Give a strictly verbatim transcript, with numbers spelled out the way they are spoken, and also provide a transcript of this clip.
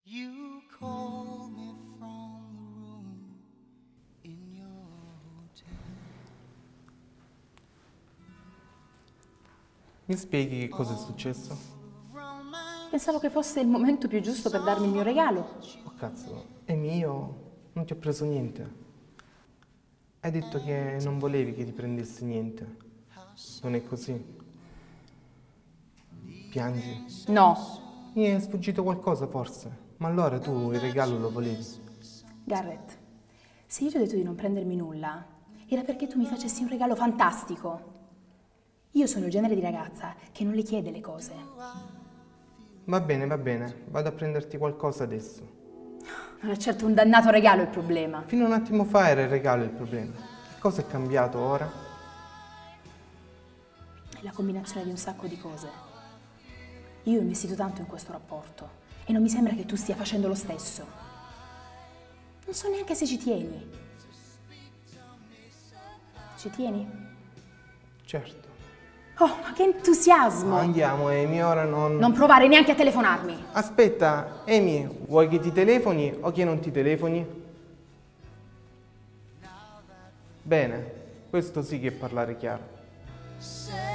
You call me from the room in your hotel. Mi spieghi che cosa è successo? Pensavo che fosse il momento più giusto per darmi il mio regalo. Oh cazzo, Amy, io non ti ho preso niente. Hai detto che non volevi che ti prendessi niente. Non è così? Piangi? No. Mi è sfuggito qualcosa forse. Ma allora tu il regalo lo volevi? Garrett, se io ti ho detto di non prendermi nulla, era perché tu mi facessi un regalo fantastico. Io sono il genere di ragazza che non le chiede le cose. Va bene, va bene. Vado a prenderti qualcosa adesso. Non è certo un dannato regalo il problema. Fino a un attimo fa era il regalo il problema. Che cosa è cambiato ora? È la combinazione di un sacco di cose. Io ho investito tanto in questo rapporto e non mi sembra che tu stia facendo lo stesso. Non so neanche se ci tieni. Ci tieni? Certo. Oh, ma che entusiasmo! Andiamo, Amy, ora non... Non provare neanche a telefonarmi. Aspetta, Amy, vuoi che ti telefoni o che non ti telefoni? Bene, questo sì che è parlare chiaro.